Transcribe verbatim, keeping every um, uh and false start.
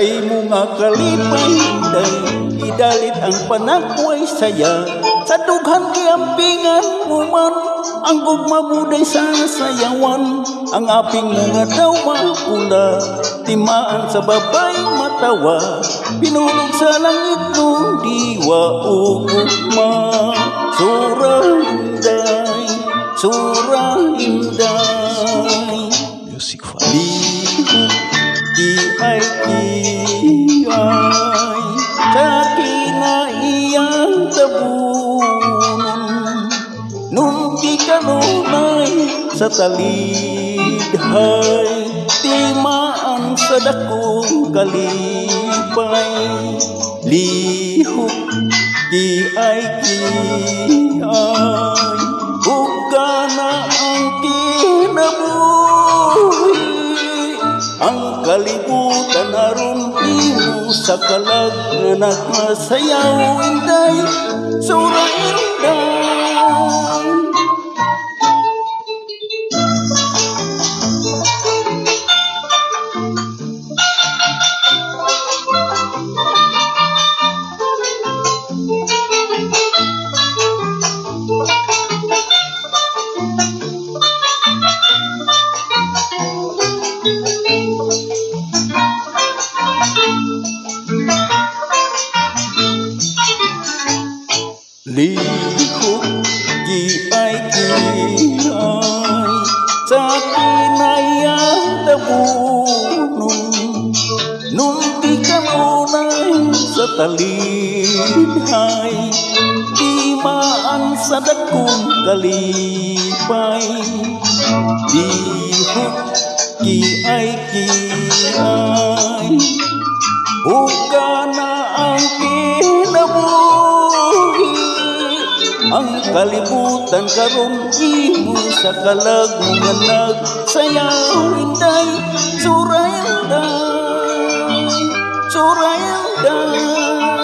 Sa imo nga kalipay day idalit ang panakway saya. Sa dughan kiampingan mo man ang gugma buday sa sayawan. Ang aping mga dawa pula timaan sa babay matawa. Pinulog sa langit nung diwa o gugma. Sura inday, sura inday. Music Liho di ay iyay sa kinaiyang tabunon. Nung di kanunay sa talidhay, timaan sa dakong kalipay. Liho di ay kiyay, buka na ang kinabuhi. Ang kalibutan aron imo sa kalag nga nagmasayaw inday, sura inday. Liho di ay kiyay sa kinayang tabunon. Nung di kanunay sa talidhay, timaan sa dakong kalipay. Liho di ay kiyay, buka na ang kinabuhi. Ang kalibutan karon imo sa kalag nga nagsayaw inday, sura inday, sura inday.